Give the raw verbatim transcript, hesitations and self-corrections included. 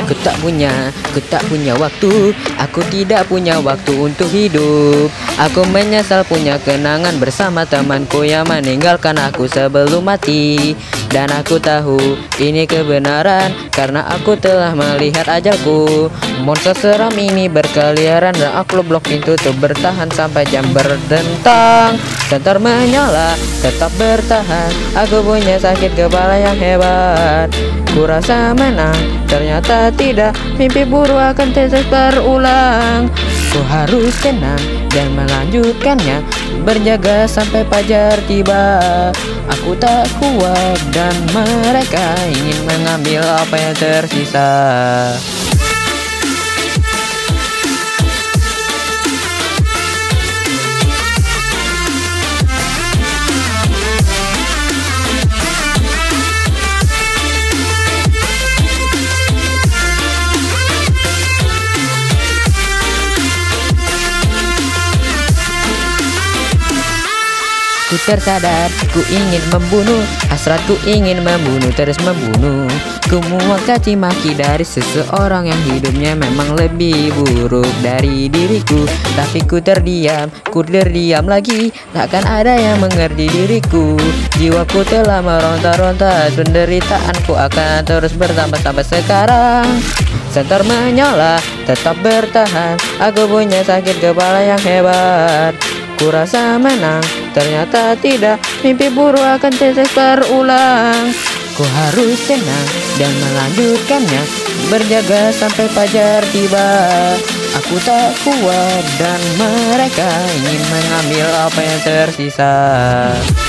Ku tak punya, ku tak punya waktu. Aku tidak punya waktu untuk hidup. Aku menyesal punya kenangan bersama temanku yang meninggalkan aku sebelum mati. Dan aku tahu ini kebenaran, karena aku telah melihat ajalku. Monster seram ini berkeliaran dan aku blok pintu untuk bertahan sampai jam berdentang. Senter menyala, tetap bertahan. Aku punya sakit kepala yang hebat. Ku rasa menang, ternyata tidak. Mimpi buruk akan terus berulang. Ku harus tenang dan melanjutkannya, berjaga sampai fajar tiba. Aku tak kuat dan mereka ingin mengambil apa yang tersisa. Ku tersadar, ku ingin membunuh. Hasratku ingin membunuh, terus membunuh. Ku muak caci maki dari seseorang yang hidupnya memang lebih buruk dari diriku. Tapi ku terdiam, ku terdiam lagi. Takkan ada yang mengerti diriku. Jiwaku telah meronta-ronta. Penderitaanku akan terus bertambah sampai sekarang. Senter menyala, tetap bertahan. Aku punya sakit kepala yang hebat. Ku rasa menang, ternyata tidak. Mimpi buruk akan terus berulang. Ku harus tenang dan melanjutkannya, berjaga sampai fajar tiba. Aku tak kuat dan mereka ingin mengambil apa yang tersisa.